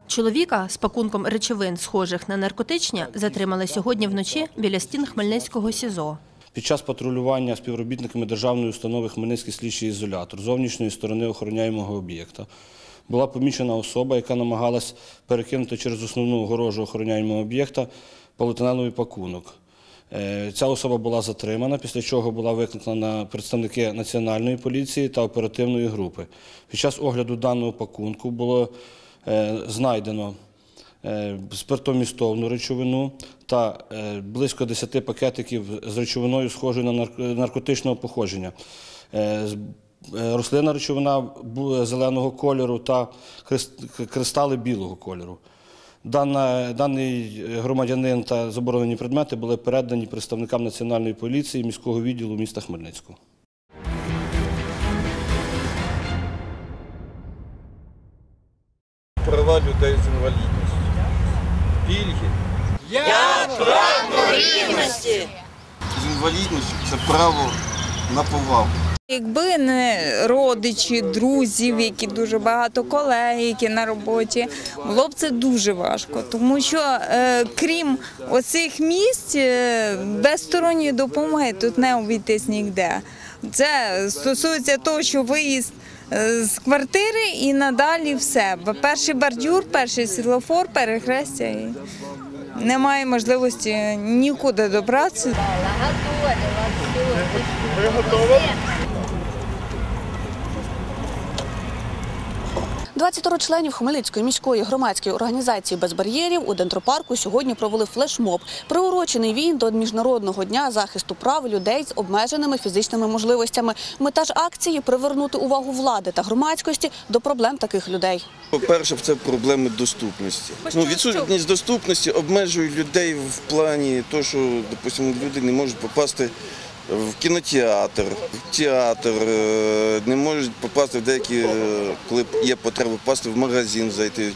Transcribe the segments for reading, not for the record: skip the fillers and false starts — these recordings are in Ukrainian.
Чоловіка з пакунком речовин, схожих на наркотичні, затримали сьогодні вночі біля стін Хмельницького СІЗО. Під час патрулювання співробітниками державної установи «Хмельницький слідчий ізолятор» зовнішньої сторони охороняємого об'єкта була помічена особа, яка намагалась перекинути через основну огорожу охороняємого об'єкта поліетиленовий пакунок. Ця особа була затримана, після чого була викликана представники Національної поліції та оперативної групи. Під час огляду даного пакунку було знайдено спиртомістовну речовину та близько 10 пакетиків з речовиною, схожою на наркотичного походження. Рослинна речовина зеленого кольору та кристали білого кольору. Даний громадянин та заборонені предмети були передані представникам Національної поліції міського відділу міста Хмельницького. Права людей з інвалідністю. Пільги. Я прагну рівності. З інвалідністю – це право на повагу. Якби не родичі, друзів, які дуже багато колег, які на роботі, було б це дуже важко. Тому що крім оцих місць, без сторонньої допомоги тут не обійтись ніде. Це стосується того, що виїзд з квартири і надалі все. Перший бордюр, перший світлофор, перехрестя. І немає можливості нікуди добратися. Ви готові? 20 членів Хмельницької міської громадської організації «Без бар'єрів» у Дендропарку сьогодні провели флешмоб. Приурочений він до Міжнародного дня захисту прав людей з обмеженими фізичними можливостями. Мета ж акції – привернути увагу влади та громадськості до проблем таких людей. По-перше, це проблеми доступності. Відсутність доступності обмежує людей в плані того, що, допустимо, люди не можуть попасти в кінотеатр, в театр, не можуть попасти в деякі, коли є потреба попасти в магазин, зайти,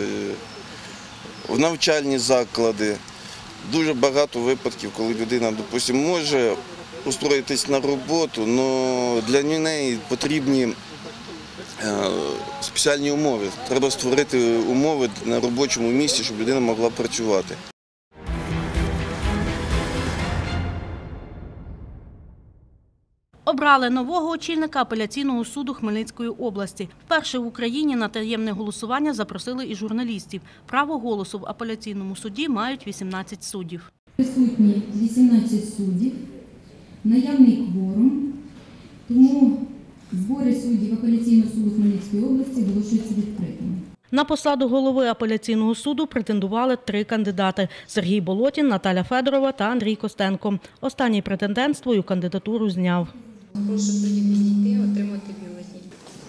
в навчальні заклади. Дуже багато випадків, коли людина, допустимо, може устроїтись на роботу, але для неї потрібні спеціальні умови. Треба створити умови на робочому місці, щоб людина могла працювати. Обрали нового очільника апеляційного суду Хмельницької області. Вперше в Україні на таємне голосування запросили і журналістів. Право голосу в апеляційному суді мають 18 суддів. Присутні 18 суддів, наявний кворум, тому збори суддів апеляційного суду Хмельницької області оголошуються відкритими. На посаду голови апеляційного суду претендували 3 кандидати – Сергій Болотін, Наталя Федорова та Андрій Костенко. Останній претендент свою кандидатуру зняв. Прошу тоді підійти, отримати бюлетень.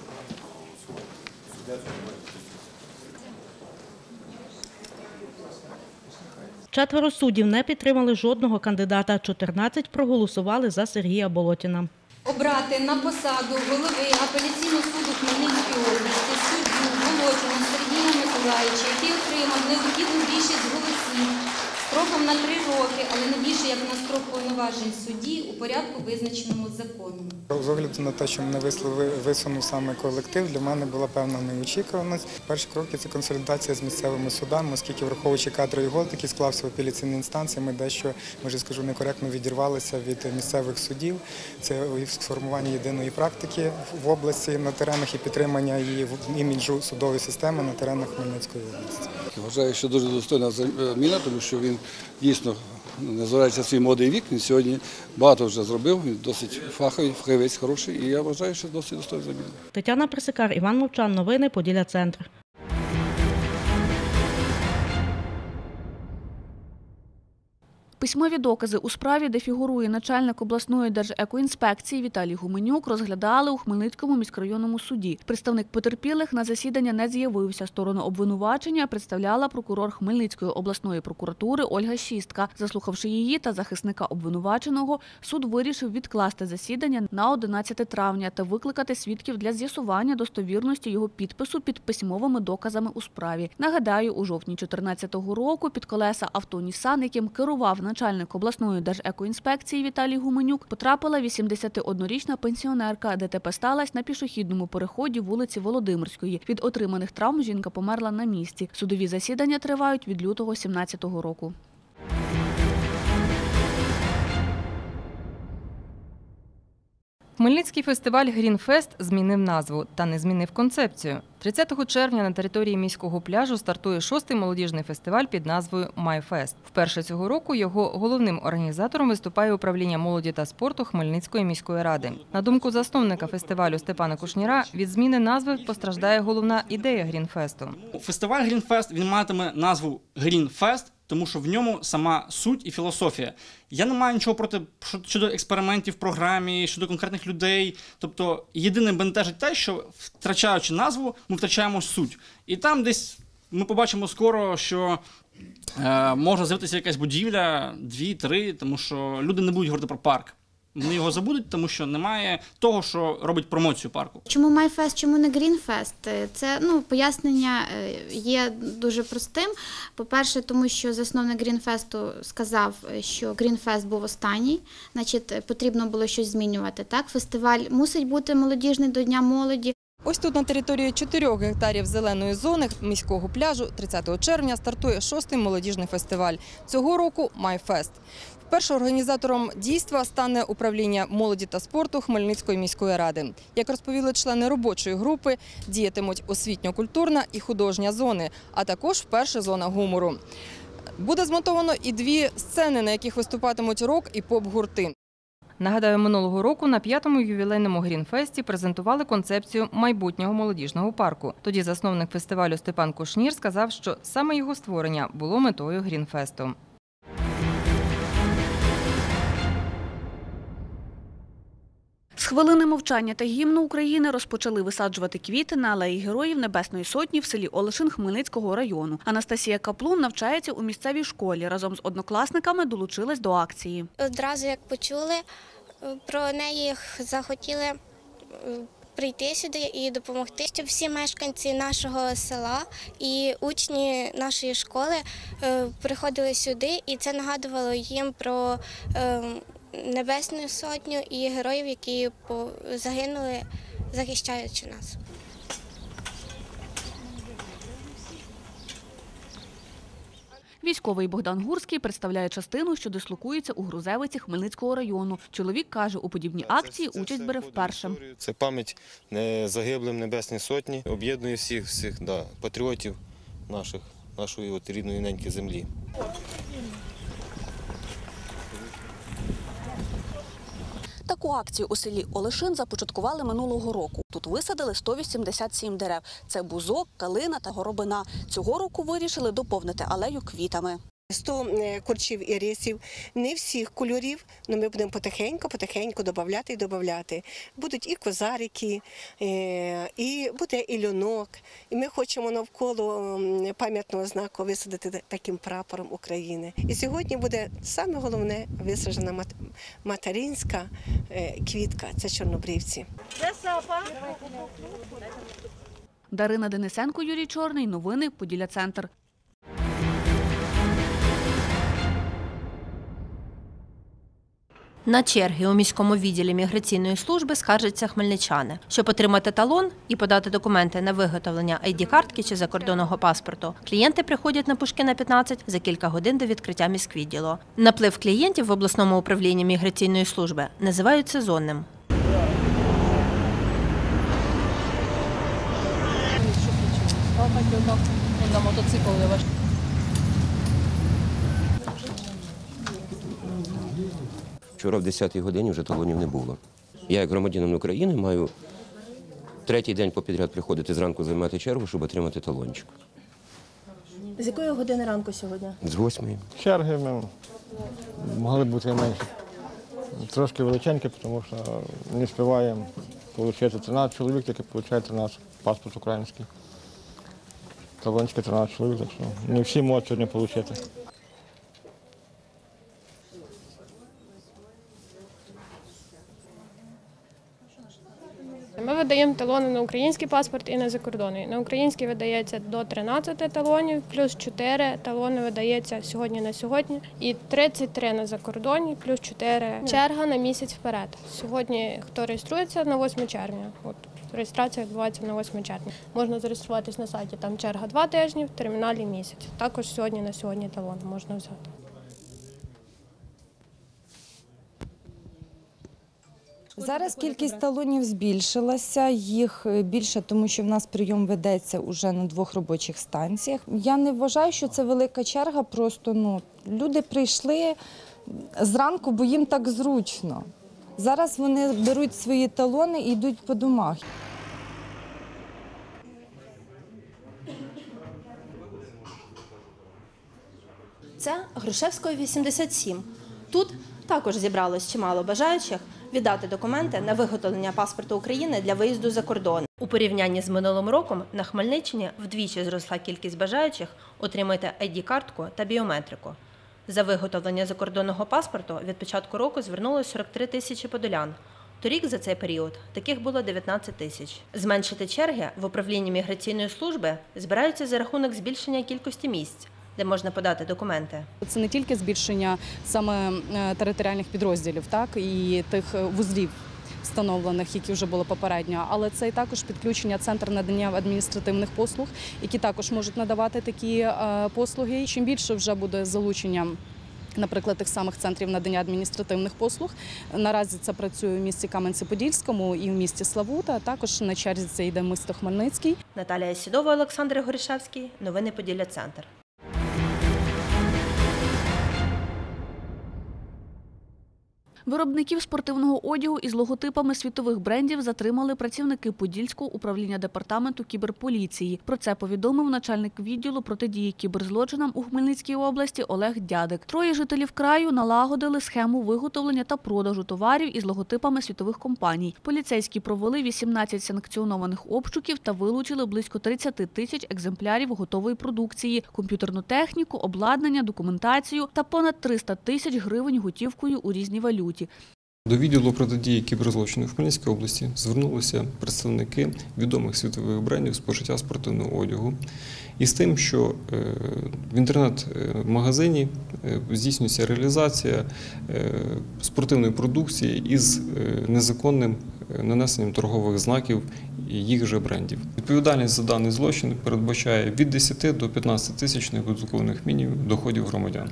Четверо суддів не підтримали жодного кандидата. 14 проголосували за Сергія Болотіна. Обрати на посаду голови апеляційного суду Хмельницької області суддю Болотіна Сергія Миколаївича, який отримав необхідну більшість голосів строком на 3 роки, але не більше як на строк повноважень судді у порядку, визначеному законом. З огляду на те, що мене висунув саме колектив, для мене була певна неочікуваність. Перші кроки – це консолідація з місцевими судами, оскільки, враховуючи кадровий голод, який склався в апеляційній інстанції, ми дещо, може скажу, некоректно відірвалися від місцевих судів. Це сформування єдиної практики в області на теренах і підтримання її іміджу судової системи на теренах Хмельницької області. Вважаю, що дуже достойна заміна, тому що він дійсно, незважаючи на свій молодий вік, він сьогодні багато вже зробив, він досить фахівець хороший, і я вважаю, що досить достойна заміна. Тетяна Присикар, Іван Мовчан. Новини Поділля Центр. Письмові докази у справі, де фігурує начальник обласної держекоінспекції Віталій Гуменюк, розглядали у Хмельницькому міськрайонному суді. Представник потерпілих на засідання не з'явився. Сторону обвинувачення представляла прокурор Хмельницької обласної прокуратури Ольга Шістка. Заслухавши її та захисника обвинуваченого, суд вирішив відкласти засідання на 11 травня та викликати свідків для з'ясування достовірності його підпису під письмовими доказами у справі. Нагадаю, у жовтні 2014 року під колеса авто «Нісан», яким керував начальник обласної держекоінспекції Віталій Гуменюк, потрапила 81-річна пенсіонерка. ДТП сталося на пішохідному переході вулиці Володимирської. Від отриманих травм жінка померла на місці. Судові засідання тривають від лютого 2017 року. Хмельницький фестиваль «Грінфест» змінив назву та не змінив концепцію. 30 червня на території міського пляжу стартує 6-й молодіжний фестиваль під назвою «Майфест». Вперше цього року його головним організатором виступає управління молоді та спорту Хмельницької міської ради. На думку засновника фестивалю Степана Кушніра, від зміни назви постраждає головна ідея «Грінфесту». Фестиваль «Грінфест» він матиме назву «Грінфест», тому що в ньому сама суть і філософія. Я не маю нічого проти щодо експериментів в програмі, щодо конкретних людей. Тобто єдине бентежить те, що втрачаючи назву, ми втрачаємо суть. І там десь ми побачимо скоро, що може з'явитися якась будівля, 2-3, тому що люди не будуть говорити про парк. Вони його забудуть, тому що немає того, що робить промоцію парку. Чому Майфест, чому не Грінфест? Це пояснення є дуже простим. По-перше, тому що засновник Грінфесту сказав, що Грінфест був останній, значить потрібно було щось змінювати. Так? Фестиваль мусить бути молодіжний до Дня молоді. Ось тут на території 4 гектарів зеленої зони міського пляжу 30 червня стартує 6-й молодіжний фестиваль. Цього року «Майфест». Вперше організатором дійства стане управління молоді та спорту Хмельницької міської ради. Як розповіли члени робочої групи, діятимуть освітньо-культурна і художня зони, а також вперше зона гумору. Буде змонтовано і 2 сцени, на яких виступатимуть рок і поп-гурти. Нагадаю, минулого року на 5-му ювілейному Грінфесті презентували концепцію майбутнього молодіжного парку. Тоді засновник фестивалю Степан Кушнір сказав, що саме його створення було метою Грінфесту. З хвилини мовчання та гімну України розпочали висаджувати квіти на алеї Героїв Небесної Сотні в селі Олешин Хмельницького району. Анастасія Каплун навчається у місцевій школі. Разом з однокласниками долучилась до акції. Одразу як почули про неї, захотіли прийти сюди і допомогти, щоб всі мешканці нашого села і учні нашої школи приходили сюди, і це нагадувало їм про Небесну Сотню і героїв, які загинули, захищаючи нас. Військовий Богдан Гурський представляє частину, що дислокується у Грузевиці Хмельницького району. Чоловік каже, у подібній акції участь бере вперше. Це пам'ять загиблим Небесній Сотні, об'єднує всіх патріотів нашої рідної неньки землі. Таку акцію у селі Олешин започаткували минулого року. Тут висадили 187 дерев. Це бузок, калина та горобина. Цього року вирішили доповнити алею квітами. 100 корчів і рисів, не всіх кольорів, але ми будемо потихеньку додавати. Будуть і козарики, і буде і льонок. І ми хочемо навколо пам'ятного знаку висадити таким прапором України. І сьогодні буде саме головне висаджена материнська квітка – це чорнобривці. Дарина Денисенко, Юрій Чорний. Новини Поділля-Центр. На черги у міському відділі міграційної служби скаржаться хмельничани. Щоб отримати талон і подати документи на виготовлення ID-картки чи закордонного паспорту, клієнти приходять на Пушкіна, 15 за кілька годин до відкриття міськвідділу. Наплив клієнтів в обласному управлінні міграційної служби називають сезонним. На мотоцикл ваш. Вчора в 10-й годині вже талонів не було. Я, як громадянин України, маю 3-й день попідряд приходити зранку займати чергу, щоб отримати талончик. З якої години ранку сьогодні? З 8-ї. Черги могли бути менші. Трошки величенькі, тому що не встигаємо отримати 13 чоловік, тільки отримує 13 паспорт український. Талончики 13 чоловік, так що не всі можуть сьогодні отримати. Ми видаємо талони на український паспорт і на закордонний. На український видається до 13 талонів, плюс 4 талони видається сьогодні на сьогодні, і 33 на закордонні, плюс 4 черга на місяць вперед. Сьогодні хто реєструється на 8 червня. Реєстрація відбувається на 8 червня. Можна зареєструватись на сайті, там черга 2 тижні, в терміналі місяць. Також сьогодні на сьогодні талон можна взяти. Зараз кількість талонів збільшилася, їх більше, тому що в нас прийом ведеться вже на 2 робочих станціях. Я не вважаю, що це велика черга, просто люди прийшли зранку, бо їм так зручно. Зараз вони беруть свої талони і йдуть по домах. Це Грушевської, 87. Тут також зібралось чимало бажаючих віддати документи на виготовлення паспорту України для виїзду за кордон. У порівнянні з минулим роком на Хмельниччині вдвічі зросла кількість бажаючих отримати ID-картку та біометрику. За виготовлення закордонного паспорту від початку року звернулося 43 тисячі подолян. Торік за цей період таких було 19 тисяч. Зменшити черги в управлінні міграційної служби збираються за рахунок збільшення кількості місць, де можна подати документи. Це не тільки збільшення саме територіальних підрозділів, так, і тих вузлів встановлених, які вже були попередньо, але це і також підключення центру надання адміністративних послуг, які також можуть надавати такі послуги. Чим більше вже буде залучення, наприклад, тих самих центрів надання адміністративних послуг. Наразі це працює в місті Кам'янці-Подільському і в місті Славута, а також на черзі це йде місто Хмельницький. Наталія Сідова, Олександр Горішевський. Новини Поділля-Центр. Виробників спортивного одягу із логотипами світових брендів затримали працівники Подільського управління департаменту кіберполіції. Про це повідомив начальник відділу протидії кіберзлочинам у Хмельницькій області Олег Дядик. 3 жителів краю налагодили схему виготовлення та продажу товарів із логотипами світових компаній. Поліцейські провели 18 санкціонованих обшуків та вилучили близько 30 тисяч екземплярів готової продукції, комп'ютерну техніку, обладнання, документацію та понад 300 тисяч гривень готівкою у різній валюті. До відділу протидії кіберзлочину в Хмельницькій області звернулися представники відомих світових брендів спожиття спортивного одягу із тим, що в інтернет-магазині здійснюється реалізація спортивної продукції із незаконним нанесенням торгових знаків їх же брендів. Відповідальність за даний злочин передбачає від 10 до 15 тисяч неоподаткованих мінімумів доходів громадян.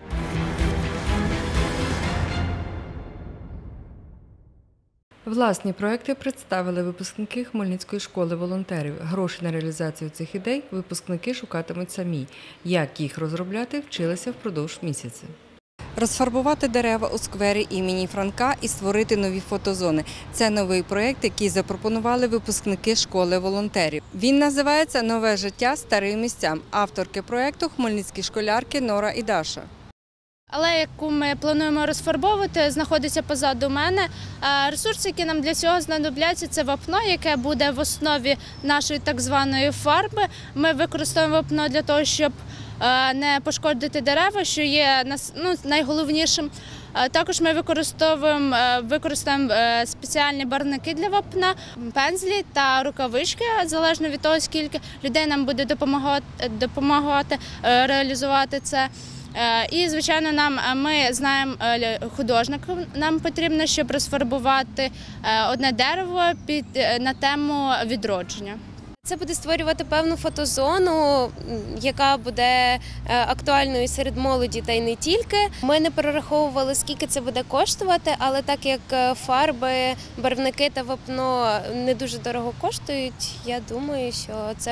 Власні проекти представили випускники Хмельницької школи волонтерів. Гроші на реалізацію цих ідей випускники шукатимуть самі. Як їх розробляти, вчилися впродовж місяця. Розфарбувати дерева у сквері імені Франка і створити нові фотозони. Це новий проєкт, який запропонували випускники школи волонтерів. Він називається «Нове життя старим місцям». Авторки проєкту – хмельницькі школярки Нора і Даша. Алея, яку ми плануємо розфарбовувати, знаходиться позаду мене. Ресурси, які нам для цього знадобляться, це вапно, яке буде в основі нашої так званої фарби. Ми використовуємо вапно для того, щоб не пошкодити дерева, що є найголовнішим. Також ми використовуємо спеціальні барвники для вапна, пензлі та рукавички, залежно від того, скільки людей нам буде допомагати реалізувати це. І, звичайно, ми знаємо художника, нам потрібно, щоб розфарбувати одне дерево на тему відродження. Це буде створювати певну фотозону, яка буде актуальною серед молоді та й не тільки. Ми не прораховували, скільки це буде коштувати, але так як фарби, барвники та вапно не дуже дорого коштують, я думаю, що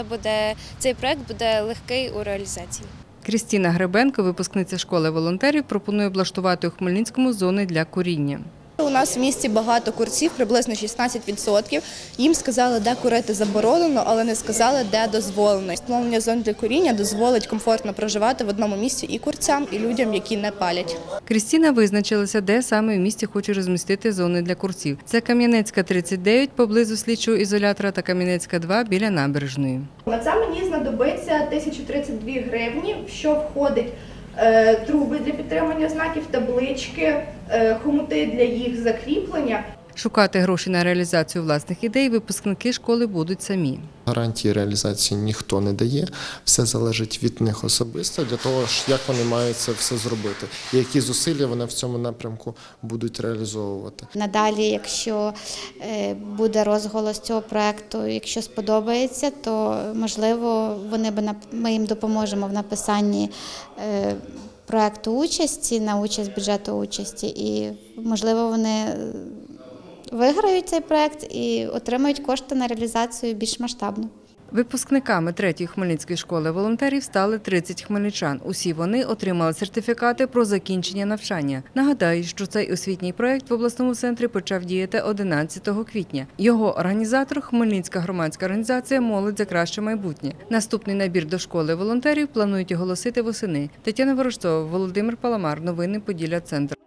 цей проект буде легкий у реалізації. Крістіна Гребенко, випускниця школи волонтерів, пропонує облаштувати у Хмельницькому зони для куріння. У нас в місті багато курців, приблизно 16%. Їм сказали, де курити заборонено, але не сказали, де дозволено. Встановлення зон для куріння дозволить комфортно проживати в одному місці і курцям, і людям, які не палять. Крістіна визначилася, де саме в місті хоче розмістити зони для курців. Це Кам'янецька, 39, поблизу слідчого ізолятора, та Кам'янецька, 2, біля набережної. На це мені знадобиться 1032 гривні, в що входить труби для підтримання знаків, таблички, хомути для їх закріплення. Шукати гроші на реалізацію власних ідей випускники школи будуть самі. Гарантії реалізації ніхто не дає, все залежить від них особисто, для того, як вони мають це все зробити, і які зусилля вони в цьому напрямку будуть реалізовувати. Надалі, якщо буде розголос цього проєкту, якщо сподобається, то, можливо, ми їм допоможемо в написанні проєкту участі, на участь бюджету участі, і, можливо, вони виграють цей проєкт і отримають кошти на реалізацію більш масштабну. Випускниками 3-ї Хмельницької школи волонтерів стали 30 хмельничан. Усі вони отримали сертифікати про закінчення навчання. Нагадаю, що цей освітній проєкт в обласному центрі почав діяти 11 квітня. Його організатор – Хмельницька громадська організація «Молодь за краще майбутнє». Наступний набір до школи волонтерів планують оголосити восени. Тетяна Ворожцова, Володимир Паламар. Новини Поділля-Центр.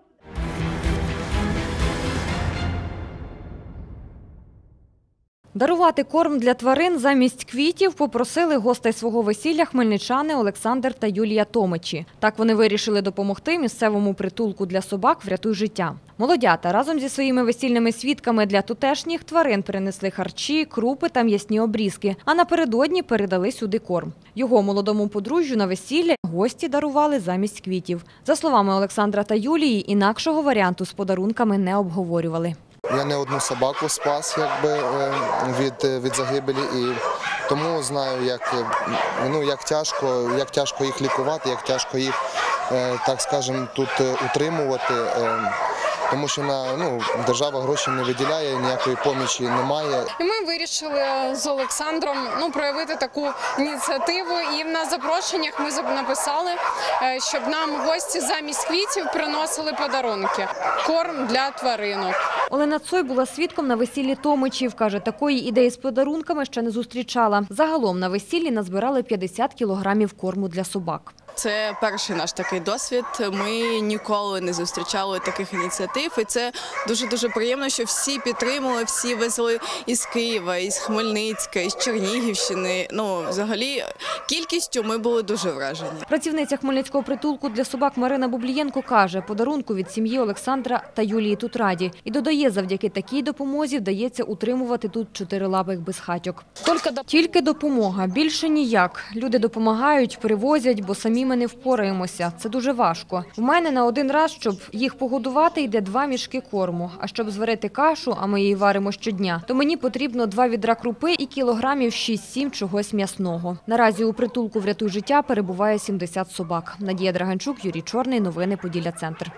Дарувати корм для тварин замість квітів попросили гостей свого весілля хмельничани Олександр та Юлія Томичі. Так вони вирішили допомогти місцевому притулку для собак «Врятуй життя». Молодята разом зі своїми весільними свідками для тутешніх тварин принесли харчі, крупи та м'ясні обрізки, а напередодні передали сюди корм. Його молодому подружжю на весілля гості дарували замість квітів. За словами Олександра та Юлії, інакшого варіанту з подарунками не обговорювали. Я не одну собаку спас від загибелі, і тому знаю, як тяжко їх лікувати, як тяжко їх, так скажемо, тут утримувати. Тому що держава гроші не виділяє, ніякої помічі немає. І ми вирішили з Олександром проявити таку ініціативу. І на запрошеннях ми написали, щоб нам гості замість квітів приносили подарунки. Корм для тваринок. Олена Цой була свідком на весіллі Томичів. Каже, такої ідеї з подарунками ще не зустрічала. Загалом на весіллі назбирали 50 кілограмів корму для собак. Це перший наш такий досвід. Ми ніколи не зустрічали таких ініціатив. І це дуже-дуже приємно, що всі підтримали, всі везли із Києва, із Хмельницька, із Чернігівщини. Взагалі, кількістю ми були дуже вражені. Працівниця Хмельницького притулку для собак Марина Бублієнко каже, подарунку від сім'ї Олександра та Юлії тут раді. І додає, завдяки такій допомозі вдається утримувати тут чотирилапих безхатьок. Тільки допомога, більше ніяк. Люди допомагають, привозять, бо самі ми не впораємося. Це дуже важко. У мене на один раз, щоб їх погодувати, йде 2 мішки корму. А щоб зварити кашу, а ми її варимо щодня, то мені потрібно 2 відра крупи і кілограмів 6-7 чогось м'ясного. Наразі у притулку «Врятуй життя» перебуває 70 собак. Надія Драганчук, Юрій Чорний. Новини Поділля-Центр.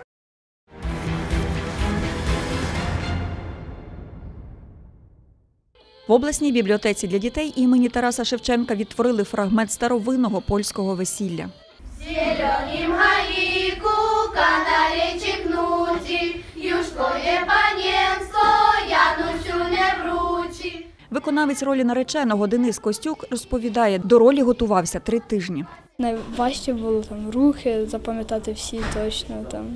В обласній бібліотеці для дітей імені Тараса Шевченка відтворили фрагмент старовинного польського весілля. Zielonym haiku, kanalejczyk nuci, już twoje panienstwo, Janusiu, nie wróci. Виконавець ролі нареченого Денис Костюк розповідає, до ролі готувався 3 тижні. Найважче було рухи, запам'ятати всі точно.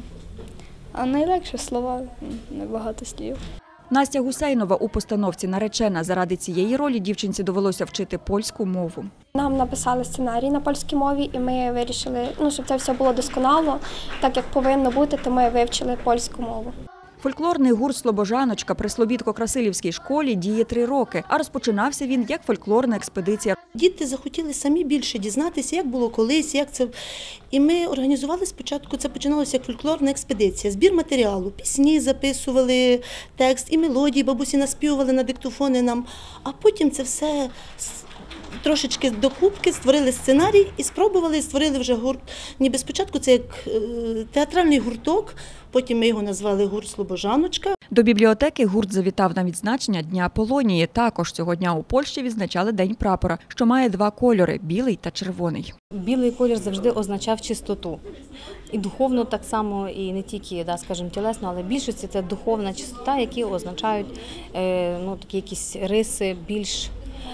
А найлегше слова, небагато слів. Настя Гусейнова у постановці «Наречена». Заради цієї ролі дівчинці довелося вчити польську мову. Нам написали сценарій на польській мові, і ми вирішили, щоб це все було досконало, так як повинно бути, то ми вивчили польську мову. Фольклорний гурт «Слобожаночка» при Слобідко-Красилівській школі діє 3 роки, а розпочинався він як фольклорна експедиція. Діти захотіли самі більше дізнатися, як було колись, як це. І ми організували спочатку, це починалося як фольклорна експедиція, збір матеріалу, пісні записували, текст і мелодії, бабусі наспівували на диктофони нам, а потім це все трошечки докупки, створили сценарій і спробували, створили вже гурт. Ніби спочатку це як театральний гурток, потім ми його назвали гурт «Слобожаночка». До бібліотеки гурт завітав на відзначення Дня Полонії. Також цього дня у Польщі відзначали День прапора, що має 2 кольори – білий та червоний. Білий колір завжди означав чистоту. І духовно так само, і не тільки, скажімо, тілесно, але в більшості це духовна чистота, які означають такі якісь риси більш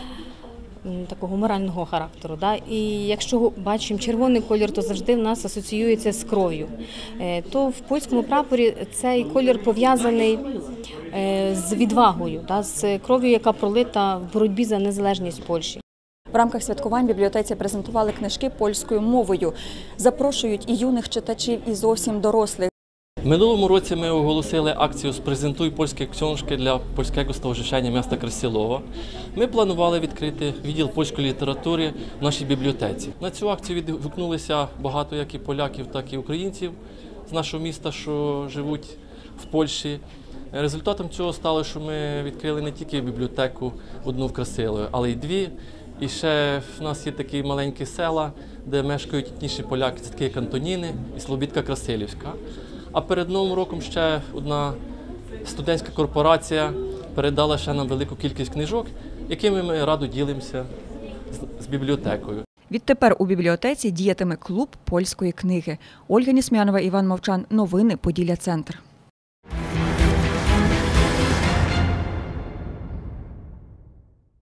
такого морального характеру. І якщо бачимо червоний колір, то завжди в нас асоціюється з кров'ю. То в польському прапорі цей колір пов'язаний з відвагою, з кров'ю, яка пролита в боротьбі за незалежність Польщі. В рамках святкувань в бібліотеці презентували книжки польською мовою. Запрошують і юних читачів, і зовсім дорослих. W minulому році ми оголосили акцію «Спрезентуй польські książki для польського stowarzyszenia міста Красилова». Ми планували відкрити відділ польської літератури в нашій бібліотеці. На цю акцію відгукнулися багато як і поляків, так і українців з нашого міста, що живуть в Польщі. Результатом цього стало, що ми відкрили не тільки бібліотеку одну в Красилові, але й дві. І ще в нас є такі маленькі села, де мешкають етнічні поляки, це такі як Антоніни і Слобідка Красилівська. А перед Новим роком ще одна студентська корпорація передала ще нам велику кількість книжок, якими ми радо ділимося з бібліотекою. Відтепер у бібліотеці діятиме клуб польської книги. Ольга Нісмянова, Іван Мовчан. Новини Поділля Центр.